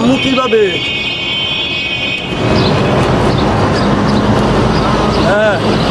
নামু কিভাবে? হ্যাঁ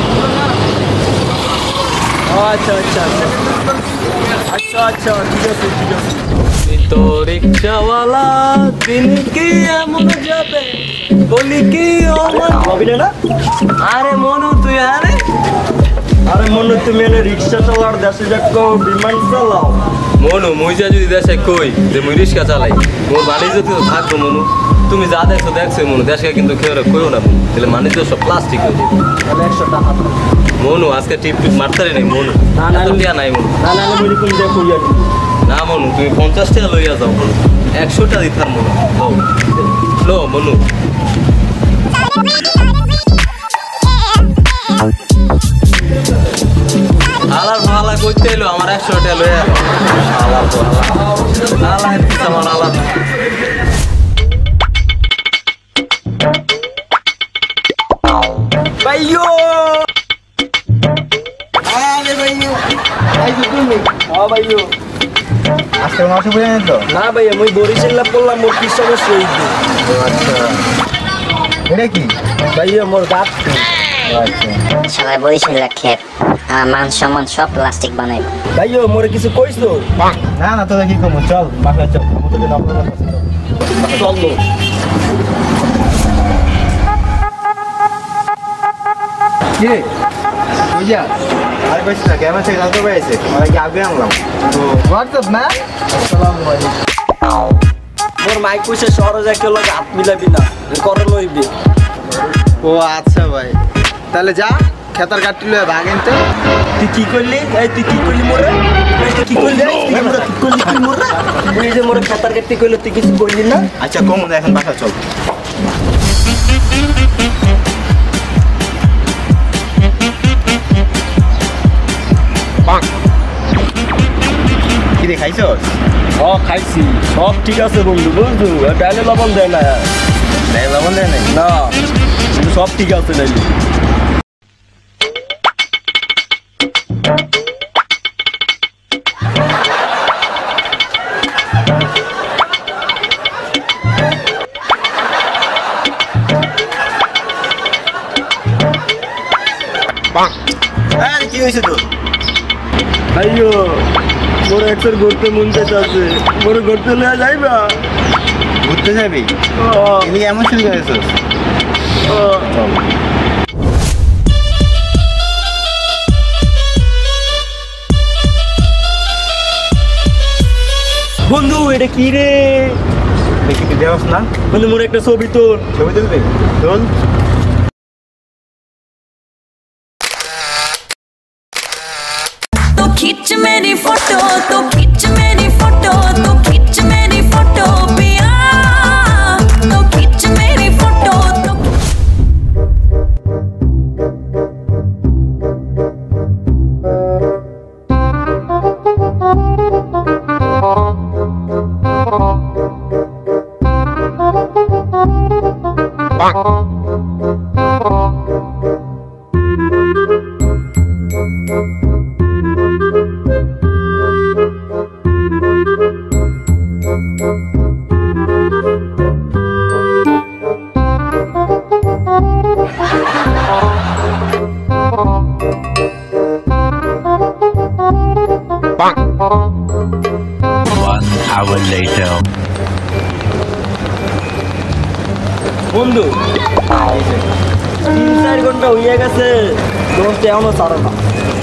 আচ্ছা আচ্ছা আচ্ছা আচ্ছা ঠিক আছে ঠিক আছে। তো রিক্সাওয়ালা দিন কি এমন যাবে বলি কি হবে না? আরে মনু তুই আরে আরে মনু তুমি এনে রিক্সা চালার দেশে যাক বিমান চালাও। মনু মুই যা যদি দেশে কই যে মুই রিক্সা চালাই মোর বাড়ি যদি থাকবো মনু তুমি যা দেখছো মনু দেশে কিন্তু কেউ কইও না মনু তাহলে মানে তো সব প্লাস্টিক হয়ে যাবে। তাহলে 100 টাকা মনু আজকে টিপ মারতারি নাই মনু না না টিয়া নাই মনু না না আমি কোন যা কইয়া না মনু তুমি 50 টাকা লইয়া যাও মনু 100 টাকা দিতাম মনু লো মনু আলার ভালা কইতে এলো আমার 100 টাকা লইয়া আলার ভালা আলার আমার আলার ভাইও আরে ভাইও আইছো তুমি ভাইও আজকে মাসে বুঝে নেন তো না ভাইয়া মই বরিশাল্লা পড়লাম মোর কি সমস্যা হইছে। আচ্ছা এটা কি ভাইয়া মোর গাত আচ্ছা শালা বরিশাল্লা খেপ মান সম্মান সব প্লাস্টিক বানাইবো। ভাইও মোরে কিছু কইছো? না না তোরা কি কমু চল বাসায় চল মতো দিন আপনার চল লো কি বুঝা আর কইছ না কেমন আছে জানতে পাইছে আমরা কি আগে আনলাম তো হোয়াটসঅ্যাপ না। আসসালামু আলাইকুম মোর মাইক কইছে শহরে যা কেউ লাগে হাত মিলাবি না করে লইবি। ও আচ্ছা ভাই তাহলে যা খেতার কাটি লয়ে ভাগেন তো। তুই কি করলি এই তুই কি করলি মোরে কি করলি তুই মোরে কি করলি তুই মোরে তুই যে মোরে খাতার কাটতে কইলো তুই কিছু কইলি না। আচ্ছা কম না এখন বাসা চল কি রে খাইছস? ও খাইছি সব ঠিক আছে বন্ধু বুঝছো ডাইলে লবণ দেয় না নাই লবণ দেয় নাই না সব ঠিক আছে ডাইলে কি হয়েছে তো ভাইও মোর একবার ঘুরতে মন চাইছে মোর ঘুরতে লয়ে যাইবা ঘুরতে যাবি এলি এমন শুরু করেছিস বন্ধু এটা কি রে দেখি তুই দেওয়াস না বন্ধু মোর একটা ছবি তোর ছবি তুলবি তোল खींच मेरी फोटो तो खींच मेरी फोटो तो खींच मेरी फोटो पिया तो खींच मेरी फोटो तो hour later. বন্ধু 3-4 ঘন্টা হয়ে গেছে দোস্ত এখনো ছাড়ো না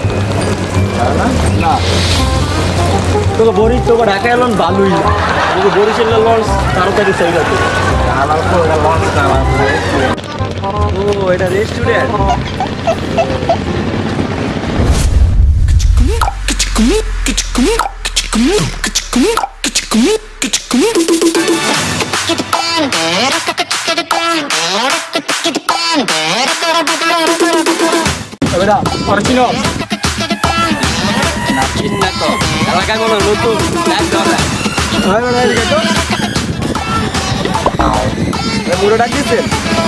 না তোকে বরিশ তোকে ঢাকা এলাম ভালোই না তোকে বরিশালের লঞ্চ তাড়াতাড়ি চলে গেছে ও এটা রেস্টুরেন্ট এলাকায় কোনো নতুন মুড়ো ডাকিয়েছেন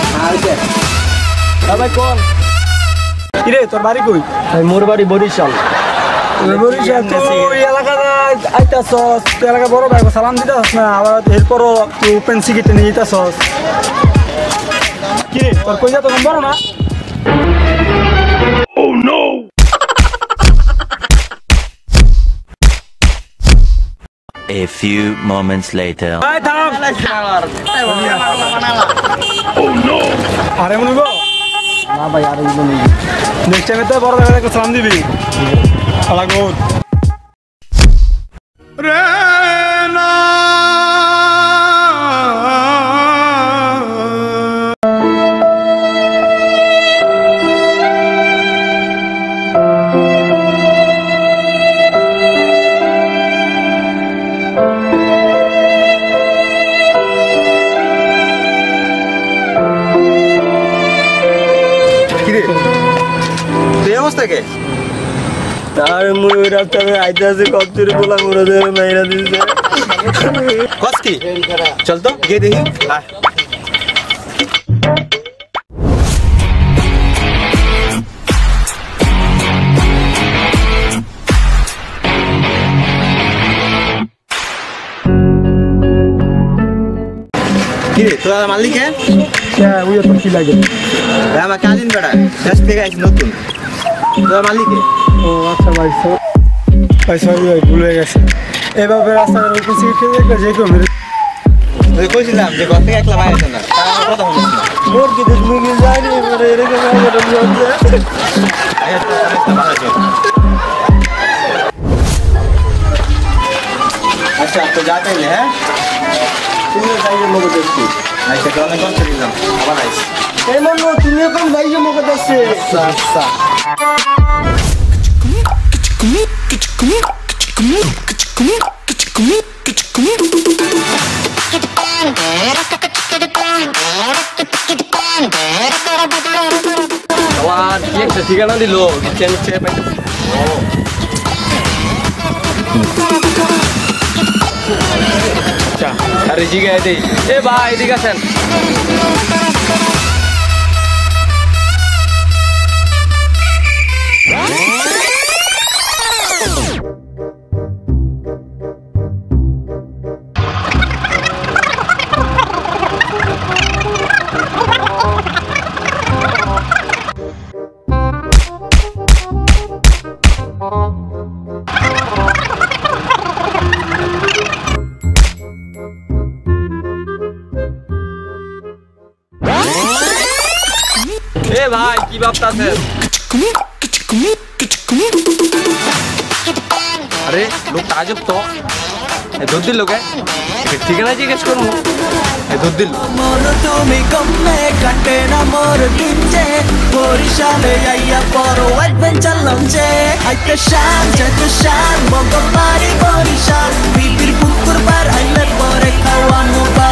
ভাই কোন কিরে তোর বাড়ি কই মোর বাড়ি বরিশাল বরিশাল এলাকা আইতাছস তুই এলাকা বড় ভাই সালাম দিতাছস না আবার এরপরও তুই ওপেন সিকিটে নিয়ে যেতাছস কি তোর কইয়া তো বড় না Oh no! A few moments later. Oh no! আরে মনে গো না ভাই আরে মনে নেক্সট টাইমে তো বড় ভাইকে সালাম দিবি লাগো রে না থেকে তার মুই রাস্তায় আইতাছে কতরে বলা করে দে মাইরা দিছে কস কি চল তো গিয়ে দেখি কি রে তোরা মালিক হ্যাঁ ওই তো কি লাগে আমার কাজিন বেড়া দেশ থেকে আইছি নতুন তোরা মালিক ও আচ্ছা ভাই ভাই সরি ভাই ভুলে গেছে এভাবে রাস্তার উপর সিটে দেখলে যে কেউ মেরে ওই কইছিলাম যে ঘর থেকে একলা বাইরে না তার কথা শুনিস না মোর কি দেশ মুই জানি মানে এরকম আমাদের বলতে আয়া তো সমস্যা ভালো আছে আচ্ছা তো যাতে নে হ্যাঁ তুমি যাইয়ে মগে দেখছি আচ্ছা তো আমি কোন দিলাম আবার আইছি এই মনো তুমি কোন যাইয়ে মগে দেখছে আচ্ছা আচ্ছা Kawan, yang ketiga nanti lo, kitchen chef itu. Cah, hari juga ini. Bye, tiga sen. ভাই কি ভাবতাছেন আরে লোক তাজব তো দুধ দিল লোকে ঠিকানা জিজ্ঞেস করবো দুধ দিল মোর তুমি কমে কাটে না মোর দিন যে বরিশালে আইয়া পর অ্যাডভেঞ্চার লঞ্চে আইতে শান বঙ্গ পারি বরিশাল বিপির পুকুর পার আইলে পরে খাওয়ানো